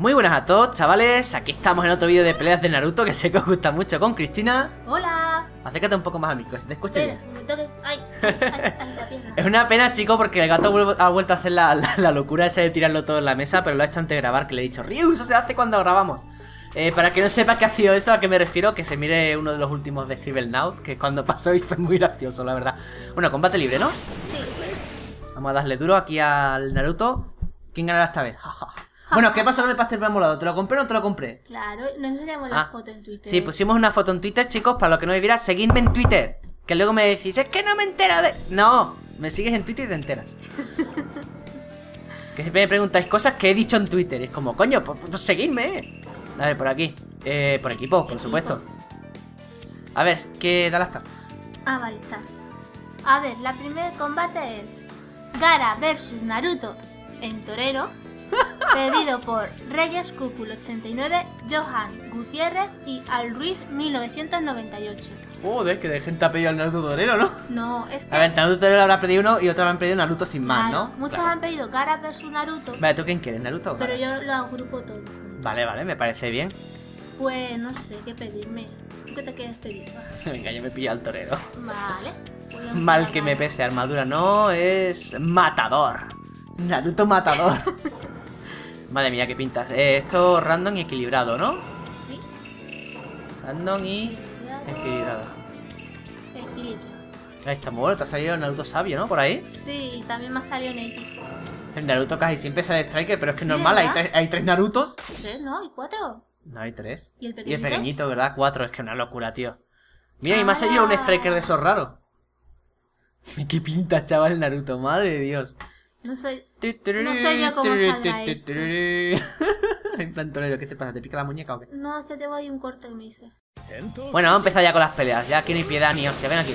Muy buenas a todos, chavales. Aquí estamos en otro vídeo de peleas de Naruto que sé que os gusta mucho con Cristina. Hola. Acércate un poco más al micro, si te escucho bien. Me toque. Ay, la pierna. Es una pena, chico, porque el gato ha vuelto a hacer la locura esa de tirarlo todo en la mesa, pero lo ha hecho antes de grabar, que le he dicho, Ryu, eso se hace cuando grabamos. Para que no sepa qué ha sido eso, a qué me refiero, que se mire uno de los últimos de Scribblenauts, que es cuando pasó y fue muy gracioso, la verdad. Bueno, combate libre, ¿no? Sí. Vamos a darle duro aquí al Naruto. ¿Quién ganará esta vez? Bueno, ¿qué pasó con el pastel molado? ¿Te lo compré o no te lo compré? Claro, nos enseñamos la foto en Twitter. Sí, pusimos una foto en Twitter, chicos, para los que no me vieran, seguidme en Twitter. Que luego me decís, es que no me entero de... No, me sigues en Twitter y te enteras. Que siempre me preguntáis cosas que he dicho en Twitter. Y es como, coño, pues seguidme. A ver, por aquí. Por equipos, por supuesto. A ver, ¿qué tal está? Ah, vale, está. A ver, la primer combate es Gaara versus Naruto en torero. Pedido por Reyes Cúpulo 89, Johan Gutiérrez y Al Ruiz 1998. Joder, que de gente ha pedido al Naruto Torero, ¿no? No, es que... A ver, Naruto Torero habrá pedido uno y otro habrán pedido Naruto sin más, claro, ¿no? muchos Claro. han pedido Gaara versus Naruto. Vale, ¿tú quién quieres? ¿Naruto o Pero Gaara? yo lo agrupo todo. Vale, vale, me parece bien. Pues no sé qué pedirme. ¿Tú qué te quieres pedir? Venga, yo me pillo al torero. Vale. Voy a Mal buscar que a me Gaara. pese, armadura no, es matador. Naruto matador. Madre mía, qué pintas. Esto random y equilibrado, ¿no? Sí. Random y equilibrado. Equilibrio. Ahí está, bueno, te ha salido Naruto sabio, ¿no? Por ahí. Sí, y también me ha salido Neji. El Naruto casi siempre sale Striker, pero es que Sí, es normal, ¿verdad? hay tres Narutos. ¿Tres? ¿No? ¿Y cuatro? No, hay tres. ¿Y el Y pequeñito? el pequeñito, ¿verdad? 4, es que una locura, tío. Mira, y me ha salido un Striker de esos raros. Qué pinta, chaval, el Naruto, madre de Dios. No sé yo cómo salga hecho. En plan torero, ¿qué te pasa? ¿Te pica la muñeca o qué? No, es que tengo ahí un corte que me hice. Bueno, vamos a empezar ya con las peleas. Ya aquí no hay piedad ni hostia, ven aquí.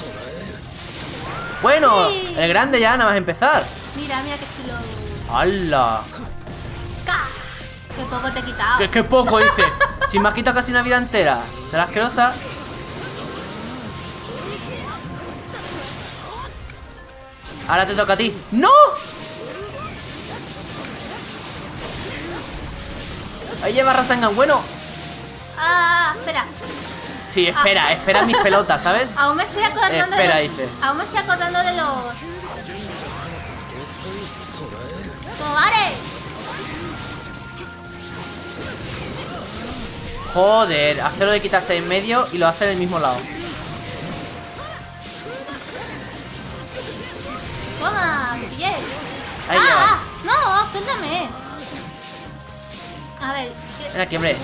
Bueno, Sí. el grande ya nada más empezar. Mira, mira qué chulo. ¡Hala! ¡Ca! ¡Qué poco te he quitado! ¡Qué poco dice! Si me has quitado casi una vida entera. ¿Será asquerosa? Ahora te toca a ti. ¡No! Ahí lleva Rasengan, bueno. ¡Ah! Espera. Sí, espera mis pelotas, ¿sabes? Aún me estoy acordando Espera, de los... dice. Aún me estoy acordando de los... ¡Cobares! Joder, hace lo de quitarse en medio y lo hace en el mismo lado. ¡Toma! ¡Te pillé! Ahí ¡Ah! ¡No! ¡Suéltame! A ver... Ven aquí, hombre.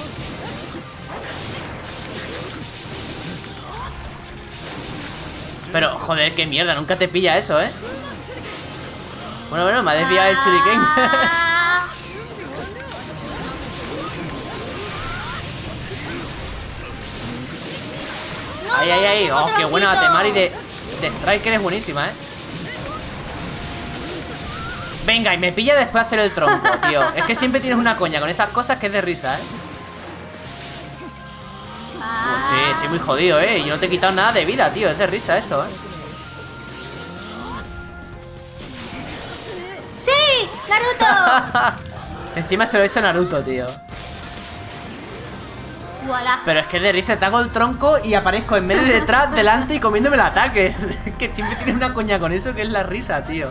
Pero, joder, qué mierda, nunca te pilla eso, ¿eh? Bueno, me ha desviado el shuriken. Ah. No, Ahí. no, Oh, te qué lo buena la quito. Temari de Striker, es buenísima, ¿eh? Venga, y me pilla después de hacer el tronco, tío. Es que siempre tienes una coña con esas cosas que es de risa, ¿eh? Ah. Sí, estoy muy jodido, ¿eh? Yo no te he quitado nada de vida, tío. Es de risa esto, ¿eh? ¡Sí! ¡Naruto! Encima se lo he hecho a Naruto, tío. ¡Voilà! Pero es que es de risa, te hago el tronco y aparezco en medio, detrás, delante y comiéndome el ataque. Es que siempre tienes una coña con eso que es la risa, tío.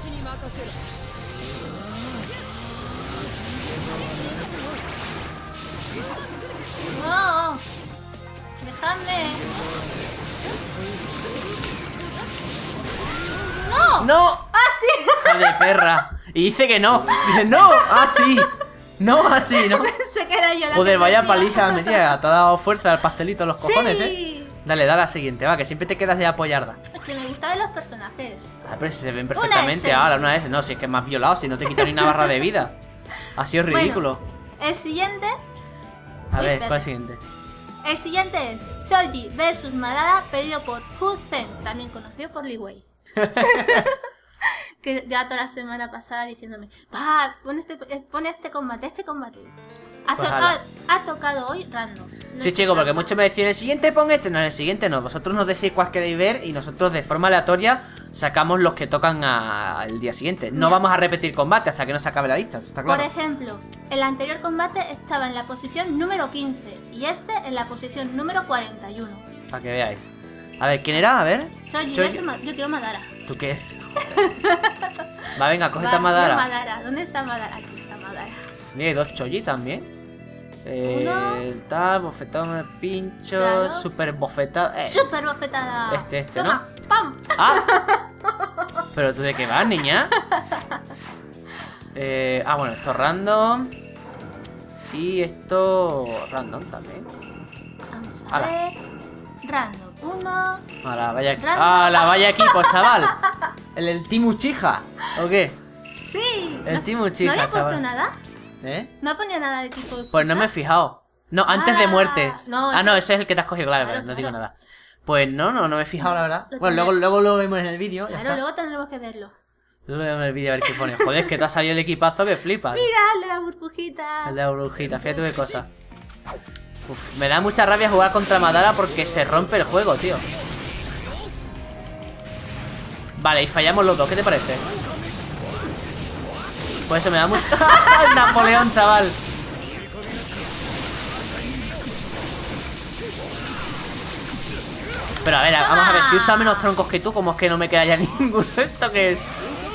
¡No! ¡Dejadme! ¡No! ¡No! ¡Ah, sí! ¡Hija de perra! Y dice que no. Dice, ¡no! ¡Así! ¡No! ¡Así! ¿No? Pensé que era yo la Joder, que vaya perdía. paliza metida. Te ha dado fuerza al pastelito a los cojones, Sí. ¿eh? Dale, dale a la siguiente, va, que siempre te quedas de apoyarda. Es que me gustaban los personajes. Ah, pero si se ven perfectamente. S. Ahora, una S. No, si es que me has violado, si no te quito ni una barra de vida. Ha sido ridículo. El siguiente... A Uy, ver, espérate. ¿cuál es el siguiente? El siguiente es Choji versus Madara, pedido por Hu Zen, también conocido por Li Wei. Que ya toda la semana pasada diciéndome, va, pon este combate, Pues ala. Ha tocado hoy random. No Sí, sé chico, porque nada. muchos me decían, el siguiente pon este. No, el siguiente no. Vosotros nos decís cuál queréis ver y nosotros de forma aleatoria sacamos los que tocan al día siguiente. No Mira. vamos a repetir combate hasta que no se acabe la lista, ¿está claro? Por ejemplo, el anterior combate estaba en la posición número 15 y este en la posición número 41. Para que veáis. A ver, ¿quién era? A ver. Choji Choji. versus yo quiero Madara. ¿Tú qué? Va, venga, cógete a Va, Madara. quiero Madara. ¿Dónde está Madara? Aquí está Madara. Mira, hay 2 Choji también. Uno. Tal, bofetado, pincho, Claro. super bofetado. ¡Súper bofetada! Este, Toma, ¡pam! ¡Ah! ¿Pero tú de qué vas, niña? Bueno, esto random. Y esto random también. Vamos a Ala. ver. Random 1. Ahora, vaya, Random. vaya equipo, chaval. El Team Uchiha, ¿o qué? Sí. El Team Uchiha, ¿No había puesto chaval. nada? ¿Eh? ¿No ponía nada de tipo Uchiha? Pues no me he fijado. No, antes de Ah, muertes. no, No, eso- ese es el que te has cogido, claro, Claro, no digo claro. nada. Pues no me he fijado, la verdad. Lo Bueno, tendré- luego lo vemos en el vídeo. ya Claro, está. luego tendremos que verlo. Luego vemos en el vídeo a ver qué pone. Joder, es que te ha salido el equipazo que flipas. Mira, el de la burbujita. El de la brujita, fíjate qué cosa. Uf, me da mucha rabia jugar contra Madara porque se rompe el juego, tío. Vale, y fallamos los dos, ¿qué te parece? Pues eso me da mucho... ¡El Napoleón, chaval! Pero a ver, vamos a ver, si usa menos troncos que tú, ¿cómo es que no me queda ya ninguno? ¿Esto qué es?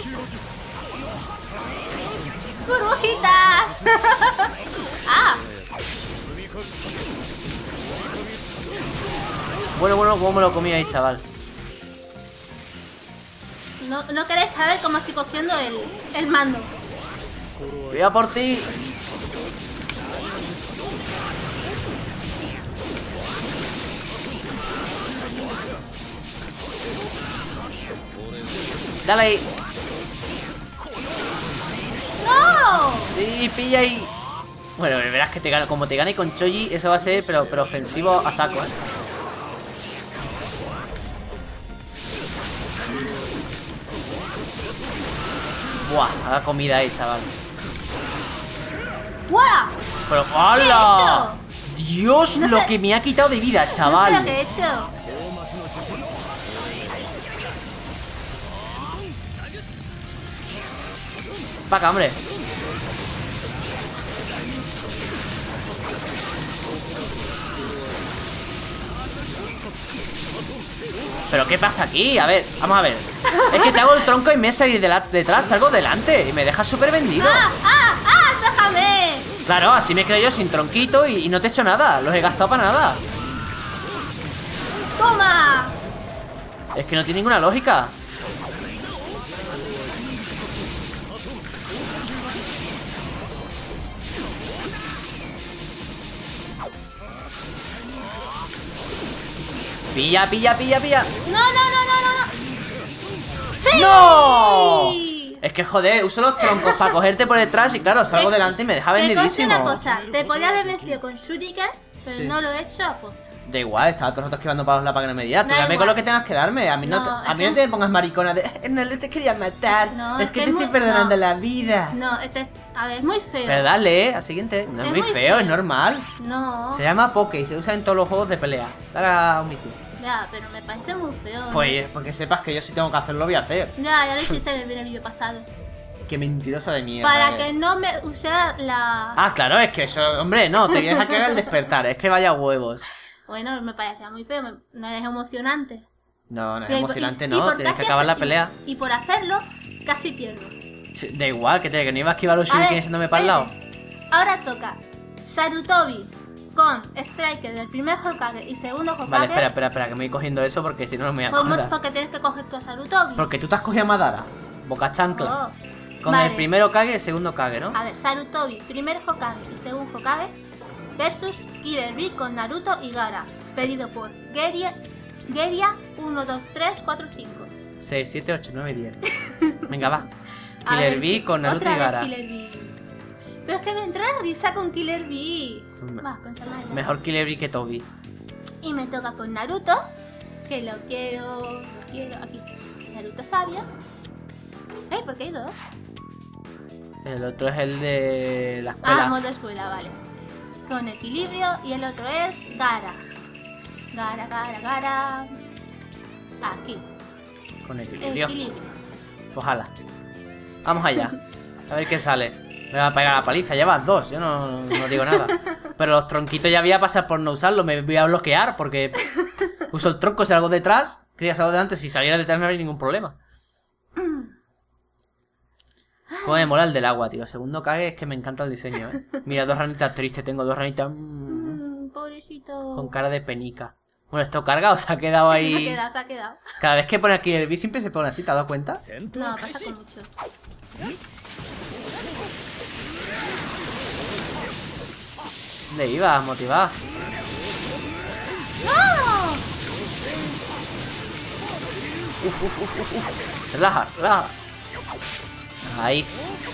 ¡Burbujitas! ¡Ah! Bueno, ¿cómo me lo comí ahí, chaval? No queréis saber cómo estoy cogiendo el mando. Voy a por ti. Dale ahí. ¡No! Sí, pilla ahí. Bueno, verás que te gano. Como te gane con Choji, eso va a ser, pero ofensivo a saco, ¿eh? Buah, haga comida ahí, chaval. ¡Guau! Pero ¿Qué he ¡hala! Dios, No lo sé- que me ha quitado de vida, No sé chaval. lo que he hecho. Pa' acá, hombre. ¿Pero qué pasa aquí? A ver, vamos a ver. Es que te hago el tronco y me salir detrás, salgo delante y me dejas súper vendido. ¡Ah! ¡Sájame! Claro, así me quedo yo sin tronquito y no te he hecho nada. Los he gastado para nada. ¡Toma! Es que no tiene ninguna lógica. Pilla. ¡No! ¡Sí! ¡No! Es que joder, uso los troncos para cogerte por detrás y claro, salgo delante y me deja Te conté vendidísimo. una cosa. Te podía haber vencido con shuriken, pero Sí. no lo he hecho a posta. Da igual, estaba todo el rato esquivando palos para que no me diera. Tú Da dame igual. con lo que tengas que darme. A mí no, No, a mí es no que- te pongas maricona de no le te quería matar. No, es es que que te es estoy muy- perdonando no. la vida. No, a ver, es muy feo. Pero dale, al siguiente. No es, Es muy muy feo, feo. es normal. No, Se llama Poké y se usa en todos los juegos de pelea. Dale a omitir. ya, pero me parece muy feo. Pues porque sepas que yo si tengo que hacerlo, lo voy a hacer. Ya lo hiciste en el vídeo pasado. Qué mentirosa de mierda. Para eres. que no me usara la... Ah, claro, es que eso, hombre, no, te vienes a cagar el despertar. Es que vaya huevos. Bueno, me parecía muy feo, no eres emocionante. No, no es Y- emocionante, y no. por Tienes que casi acabar la hacer- pelea. Y por hacerlo, casi pierdo. Sí, da igual, que no iba a esquivar los A ver, shurikens yéndome para el lado. espérate. Ahora toca Sarutobi con Striker del primer Hokage y segundo Hokage. Vale, espera, que me voy cogiendo eso porque si no, no me voy a Pues acordar. porque tienes que coger tú a Sarutobi. Porque tú te has cogido a Madara. Boca chancla. Oh. Con Vale. el primero Kage y el segundo Kage, ¿no? A ver, Sarutobi, primer Hokage y segundo Hokage versus Killer Bee con Naruto y Gaara. Pedido por Geria 1, 2, 3, 4, 5. 6, 7, 8, 9, 10. Venga, va. A Killer ver, Bee con Naruto otra y vez Gaara. Killer Bee. Pero es que me entra la risa con Killer Bee. Me- Va, con Samadhi. Mejor Killer Bee que Toby. Y me toca con Naruto, que lo quiero aquí. Naruto sabio. ¿Por qué hay dos? El otro es el de la escuela. Ah, modo escuela, vale. Con equilibrio y el otro es Gaara. Gaara. Aquí. Con equilibrio. Equilibrio. Pues hala. Vamos allá. A ver qué sale. Me va a pegar la paliza. Llevas 2. Yo no digo nada. Pero los tronquitos ya voy a pasar por no usarlo. Me voy a bloquear porque uso el tronco, salgo detrás. Que ya salgo delante. Si saliera detrás no habría ningún problema. Cómo me mola el del agua, tío. Segundo Kage es que me encanta el diseño, Mira, 2 ranitas tristes. Tengo 2 ranitas Pobrecito. con cara de penica. Bueno, esto carga o se ha quedado ahí. Se ha quedado. Cada vez que pone aquí el B siempre se pone así, ¿te has dado cuenta? No, pasa con mucho. ¿Dónde ibas, motivada? ¡No! Uf. Relaja. Ahí.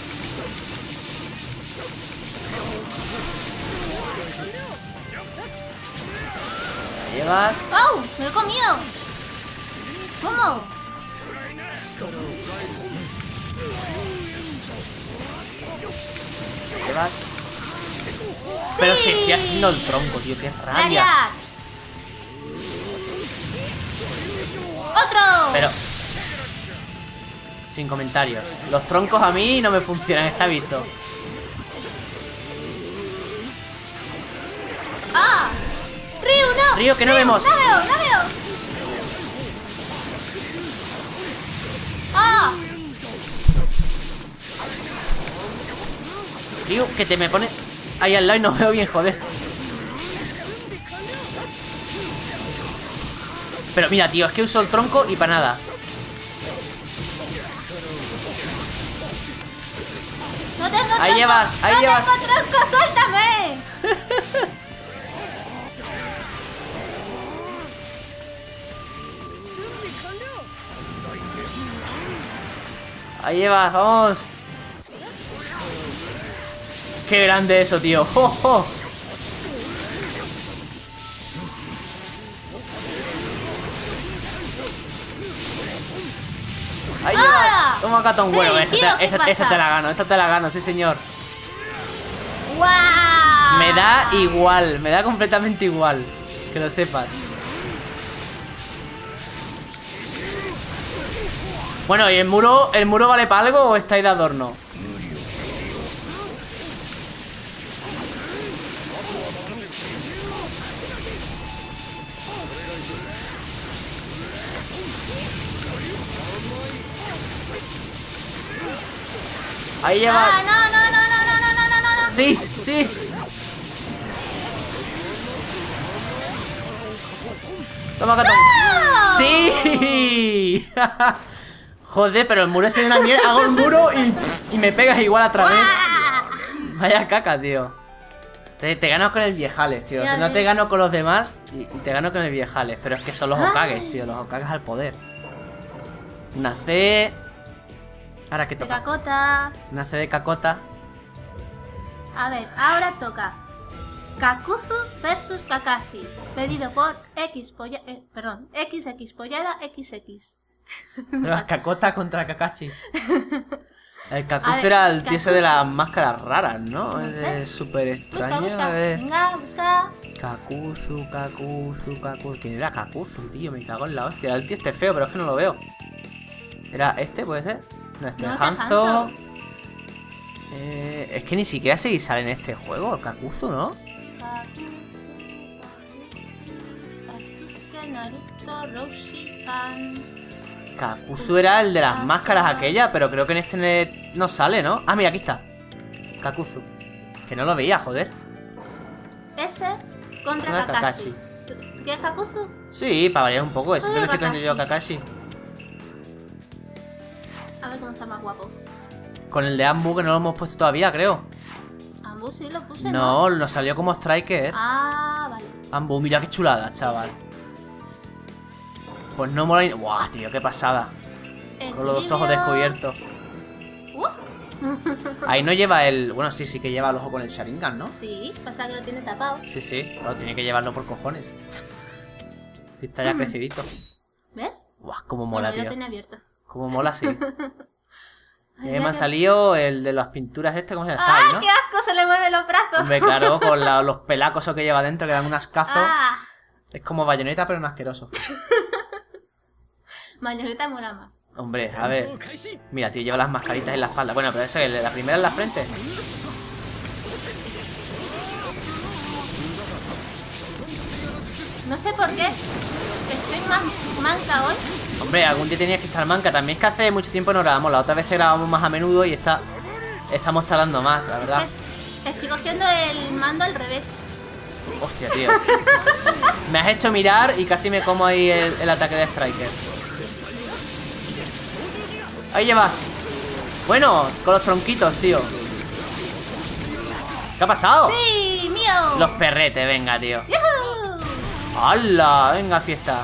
¿La llevas? ¡Oh! ¡Me lo he comido! ¿Cómo? ¿La llevas? Pero si estoy haciendo el tronco, tío, qué rabia. ¡Lariat! ¡Otro! Pero... sin comentarios. Los troncos a mí no me funcionan, está visto. ¡Ah! ¡Ryu, no! Ryu, que no vemos. ¡No veo! ¡Ah! Ryu, que te me pones ahí al lado y no veo bien, joder. Pero mira, tío, es que uso el tronco y para nada. ¡No tengo tronco! Ahí llevas, ahí llevas. ¡No tengo tronco! ¡Suéltame! Ahí llevas, vamos. Qué grande eso, tío. ¡Oh, oh! Ahí ¡Ah! llevas. Toma acá un Sí, huevo. tío, ¿qué Esta pasa? te la gano, sí señor. ¡Guau! Me da igual, me da completamente igual. Que lo sepas. Bueno, ¿y el muro vale para algo o está ahí de adorno? Ahí lleva. ¡Ah, no! Sí, sí. Toma, Catón. ¡No! ¡Sí! Joder, pero el muro es una mierda. Hago el muro y me pegas igual a través. ¡Ah! Vaya caca, tío. Te gano con el viejales, tío. Ya Si no ves. te gano con los demás y te gano con el viejales. Pero es que son los Hokages, tío. Los Hokages al poder. Una C. Ahora que De toca. cacota. Una C de cacota. A ver, ahora toca Kakuzu versus Kakashi, pedido por XX Pollada XX. La cacota contra Kakashi. El A Kakuzu ver, era el tío ese de Kakuzu. las máscaras raras, ¿no? No sé. Es súper Busca, extraño. busca. A ver. Venga, busca. Kakuzu. ¿Quién era Kakuzu, tío? Me cago en la hostia. El tío este feo, pero es que no lo veo. ¿Era este, puede ser? No, este No, es ese es Hanzo. Hanzo. Es que ni siquiera sé si sale en este juego el Kakuzu, ¿no? Sasuke, Naruto, Roshi, Han. Kakuzu era el de las máscaras aquella, pero creo que en este no sale, ¿no? Ah, mira, aquí está. Kakuzu. Que no lo veía, joder. Ese contra Contra Kakashi. ¿Tú quieres Kakuzu? Sí, para variar un poco. Siempre Oye, lo estoy cogiendo yo a Kakashi. Kakashi. A ver cómo está más guapo. Con el de Ambu que no lo hemos puesto todavía, creo. Ambu sí lo puse, No, nos salió como Striker. Ah, vale. Ambu, mira qué chulada, chaval. Pues no mola ni... ¡Buah, tío, qué pasada! Con los dos ojos descubiertos. Ahí no lleva el... Bueno, sí, sí que lleva el ojo con el Sharingan, ¿no? Sí, pasa que lo tiene tapado. Sí, sí, pero tiene que llevarlo por cojones. Si está ya crecidito. ¿Ves? Buah, cómo mola, Bueno, yo tío. lo tenía abierto. Cómo mola, sí. Ay, Me mira ha que- salido el de las pinturas este, ¿cómo se llama? ¡Ah, Sai, ¿no? qué asco! Se le mueven los brazos. Hombre, claro, con los pelacos que lleva dentro que dan un ascazo. Ah, Es como bayoneta, pero no asqueroso. Mañoleta mola más. Hombre, a ver. Mira, tío, lleva las mascaritas en la espalda. Bueno, pero eso es la primera en la frente. No sé por qué. Estoy más manca hoy. Hombre, algún día tenías que estar manca. También es que hace mucho tiempo no grabamos. La otra vez grabamos más a menudo y estamos tardando más, la verdad. Estoy cogiendo el mando al revés. Hostia, tío. Me has hecho mirar y casi me como ahí el ataque de Striker. Ahí llevas. Bueno, con los tronquitos, tío. ¿Qué ha pasado? ¡Sí, mío! Los perretes, venga, tío. ¡Yuhu! ¡Hala! Venga, fiesta.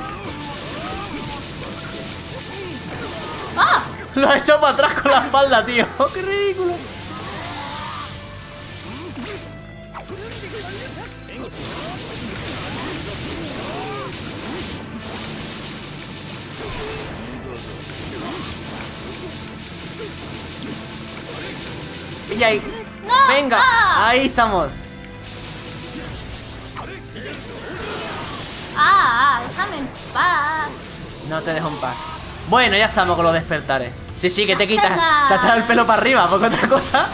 ¡Ah! Lo ha hecho para atrás con la espalda, tío. ¡Qué ridículo! Pilla ahí. ¡No! Venga, ¡Ah! ahí estamos. Déjame en paz. No te dejo en paz. Bueno, ya estamos con los despertares. Sí, que te quitas. ¡Venga! Te has echado el pelo para arriba, porque otra cosa.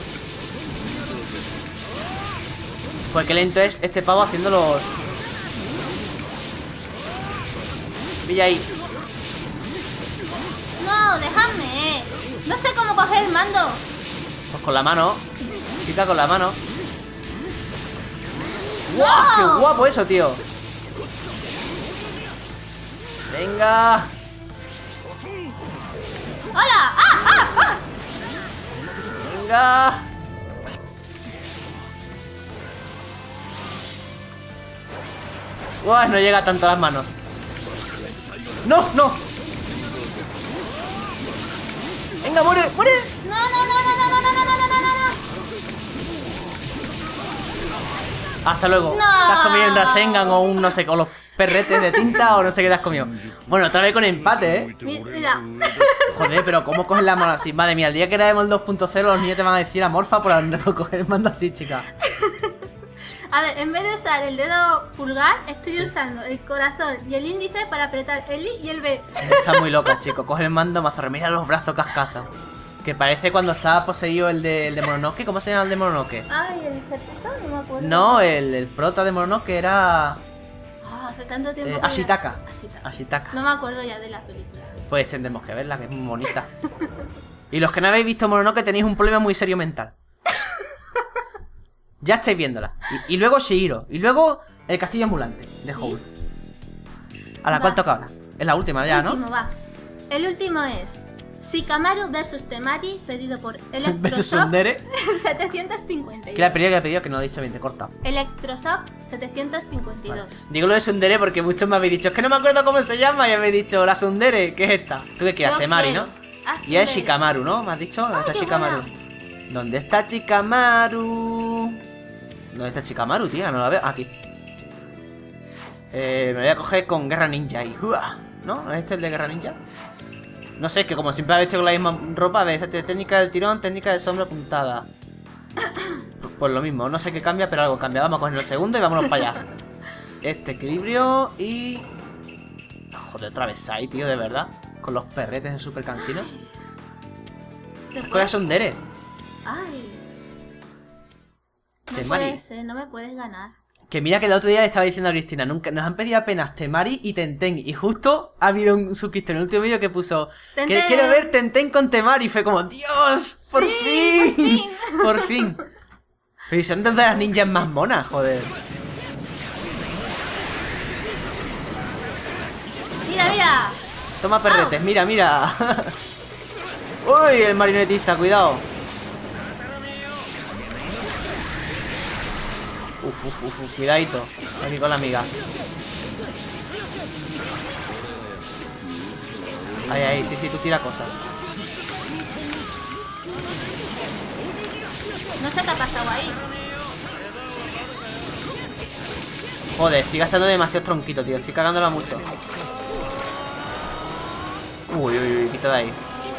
Pues qué lento es este pavo haciendo los. Pilla ahí. No, déjame. No sé cómo coger el mando. Pues con la mano. Chica, con la mano. ¡Guau! ¡Qué guapo eso, tío! Venga. ¡Hola! Venga. Guau, no llega tanto a las manos. ¡No! Venga, muere. No. Hasta luego. No. Te has comido un Rasengan o un no sé, con los perretes de tinta o no sé qué te has comido. Bueno, otra vez con empate, ¿eh? Mira. Joder, pero ¿cómo coges la mano así? Madre mía, el día que grabemos el 2.0 los niños te van a decir amorfa por coger el mando así, chica. A ver, en vez de usar el dedo pulgar, estoy usando el corazón y el índice para apretar el I y el B. Está muy loca, chico. Coge el mando, mazorro. Mira los brazos cascazos. Que parece cuando estaba poseído el de Mononoke. ¿Cómo se llama el de Mononoke? Ay, el ejército, no me acuerdo. No, el prota de Mononoke era... Hace tanto tiempo que Ashitaka. Ashitaka. Ashitaka. No me acuerdo ya de la película. Pues tendremos que verla, que es muy bonita. Y los que no habéis visto Mononoke tenéis un problema muy serio mental. Ya estáis viéndola. Y luego Shihiro. Y luego el castillo ambulante de Howl. ¿A la cual toca ahora? Es la última ya, ¿no? Va. El último es Shikamaru vs Temari, pedido por ¿Versus Electroshock Sundere? 752. ¿Qué le ha pedido? Que no lo he dicho bien, te he cortado. Electroshock 752. Vale. Digo lo de Sundere porque muchos me habéis dicho, es que no me acuerdo cómo se llama. Y habéis dicho, la Sundere, ¿qué es esta? Tú que quieras, Yo Temari, quiero. ¿no? Ah, Y es Sundere. Shikamaru, ¿no? ¿Me has dicho? ¿Dónde está qué Shikamaru? ¿Dónde está Shikamaru? ¿Dónde está Shikamaru, tía? No la veo. Aquí. Me voy a coger con Guerra Ninja y ¡Uah! ¿No? ¿Es este el de Guerra Ninja? No sé, es que como siempre habéis hecho con la misma ropa, ves, técnica del tirón, técnica de sombra puntada. Pues lo mismo, no sé qué cambia, pero algo cambia. Vamos a coger el segundo y vámonos para allá. Este equilibrio y... Joder, otra vez ahí, tío, de verdad. Con los perretes de super cansinos. Después- ¿Cuáles son Dere? Ay. No Temari. puede ser, no me puedes ganar. Que mira que el otro día le estaba diciendo a Cristina, nunca nos han pedido apenas Temari y Tenten. Y justo ha habido un suscriptor en el último vídeo que puso que Tenten. quiero ver Tenten con Temari. Y fue como, ¡Dios! ¡Por Sí, fin! ¡Por fin! Pero son de las ninjas más monas, joder. Mira. Toma perretes, mira. ¡Uy! El marionetista, cuidado. Uf, cuidadito. Aquí con la amiga. Ahí, sí, tú tira cosas. No sé qué ha pasado ahí. Joder, estoy gastando demasiados tronquitos, tío. Estoy cagándola mucho. Uy, quita de ahí.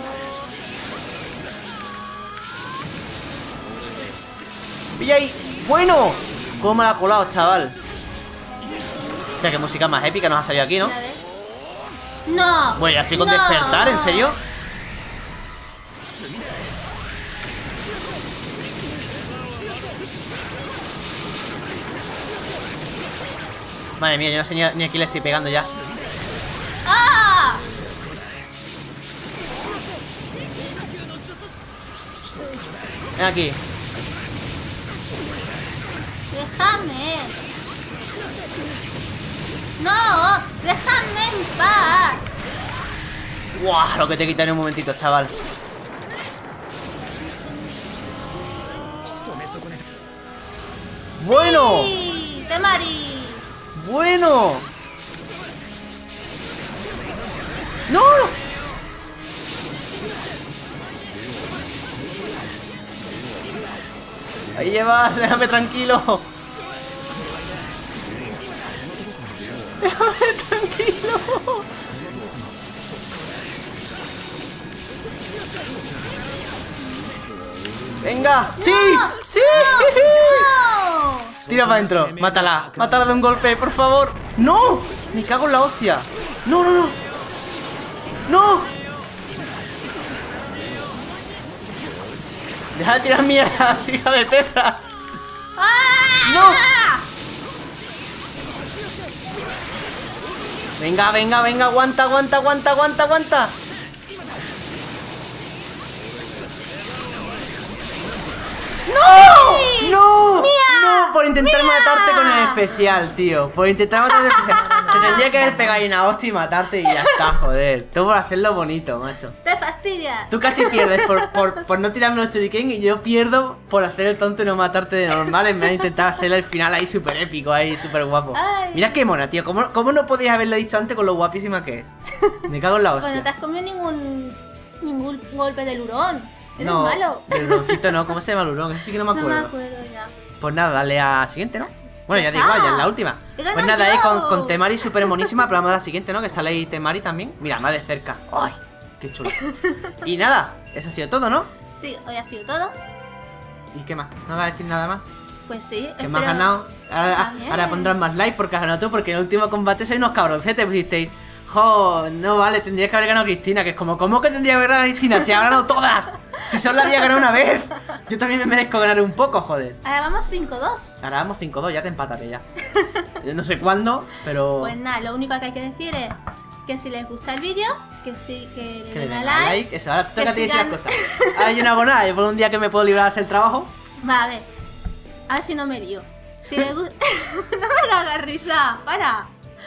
¡Pilla ahí! ¡Bueno! ¿Cómo me la ha colado, chaval? O sea, qué música más épica nos ha salido aquí, ¿no? Mira, ¿ves? No. Bueno, así con no. despertar, ¿en serio? Madre mía, yo no sé ni a quién le estoy pegando ya. ¡Ah! Ven aquí. Déjame. No, déjame en paz. ¡Guau! Lo que te quita en un momentito, chaval. ¡Bueno! Sí, Temari. ¡Bueno! ¡No! Ahí llevas, déjame tranquilo. Déjame tranquilo. Venga, sí, sí. No. Tira para adentro, mátala, mátala de un golpe, por favor. ¡No! Me cago en la hostia. No, no, no. ¡No! Deja de tirar mierdas, hija de perra. ¡Ah! ¡No! Venga, venga, venga, aguanta, aguanta, aguanta, aguanta, aguanta. ¡No! ¡No! ¡No! Por intentar matarte con el especial, tío. Por intentar matarte con el especial. Te tendría que haber pegado ahí una hostia y matarte y ya está, joder. Tú por hacerlo bonito, macho. Te fastidia. Tú casi pierdes por no tirarme los shuriken y yo pierdo por hacer el tonto y no matarte de normal. En vez de intentar hacer el final ahí súper épico, ahí súper guapo. Ay. Mira qué mona, tío. ¿Cómo no podías haberlo dicho antes con lo guapísima que es? Me cago en la hostia. Bueno, no te has comido ningún golpe del hurón. Eres No, malo. del huroncito no. ¿Cómo se llama el hurón? Eso sí que no me No acuerdo. me acuerdo ya. Pues nada, dale a la siguiente, ¿no? Bueno, ya da Ya igual, está. ya es la última. He Pues ganado nada, yo. con Temari súper monísima, pero vamos a la siguiente, ¿no? Que sale ahí Temari también. Mira, más de cerca. ¡Ay! ¡Qué chulo! Y nada, eso ha sido todo, ¿no? Sí, hoy ha sido todo. ¿Y qué más? ¿No vas a decir nada más? Pues sí, Que me has ganado. También. Ahora pondrás más like porque has ganado tú, porque en el último combate sois unos cabroncetes, pusisteis. Jo, no vale, tendría que haber ganado Cristina, que es como, ¿cómo que tendría que haber ganado Cristina? Si ha ganado todas. Si solo la había ganado una vez. Yo también me merezco ganar un poco, joder. Ahora vamos 5-2. Ahora vamos 5-2, ya te empataré ya. Yo no sé cuándo, pero... Pues nada, lo único que hay que decir es que si les gusta el vídeo, que sí, que le que le den a den like. a like. Eso, ahora te que toca a ti decir las sigan- cosas. Ahora yo no hago nada, yo por un día que me puedo librar de hacer el trabajo. Va, a ver si no me lío. Si les gusta... no me hagas risa, para.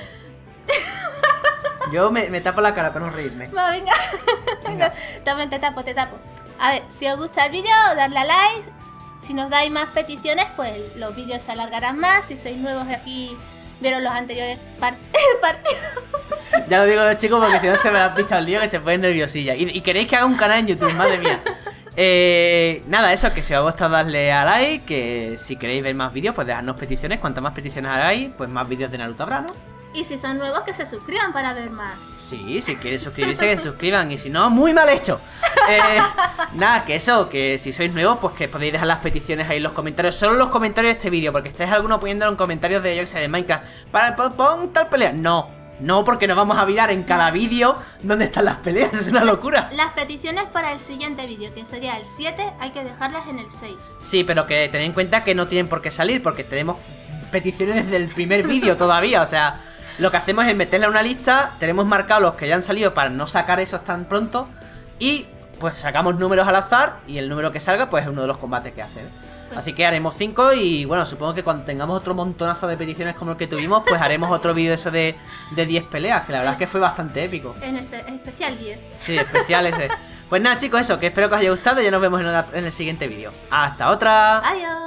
Yo me tapo la cara para no reírme. Va, venga. Venga. También te tapo. A ver, si os gusta el vídeo, darle a like. Si nos dais más peticiones, pues los vídeos se alargarán más. Si sois nuevos de aquí, vieron los anteriores partidos. Ya lo digo yo, chicos, porque si no se me da picha el lío que se pone nerviosilla. Y queréis que haga un canal en YouTube, madre mía. Nada, eso, que si os ha gustado darle a like, que si queréis ver más vídeos, pues dejadnos peticiones. Cuantas más peticiones hagáis, pues más vídeos de Naruto habrá, ¿no? Y si son nuevos, que se suscriban para ver más. Sí, si quieren suscribirse, que se suscriban. Y si no, muy mal hecho. Nada, que eso, que si sois nuevos, pues que podéis dejar las peticiones ahí en los comentarios. Solo en los comentarios de este vídeo, porque estáis alguno poniéndolo en comentarios de, yo que sé, de Minecraft. Pon tal pelea. No, porque nos vamos a mirar en cada vídeo dónde están las peleas. Es una locura. Las peticiones para el siguiente vídeo, que sería el 7, hay que dejarlas en el 6. Sí, pero que tened en cuenta que no tienen por qué salir, porque tenemos peticiones desde el primer vídeo todavía. O sea, lo que hacemos es meterle a una lista, tenemos marcados los que ya han salido para no sacar esos tan pronto. Y pues sacamos números al azar y el número que salga pues es uno de los combates que hacer. Así que haremos 5 y bueno, supongo que cuando tengamos otro montonazo de peticiones como el que tuvimos, pues haremos otro vídeo eso de 10 peleas, que la verdad es que fue bastante épico. En especial 10. Sí, especial ese. Pues nada chicos, eso, que espero que os haya gustado y ya nos vemos en el siguiente vídeo. ¡Hasta otra! Adiós.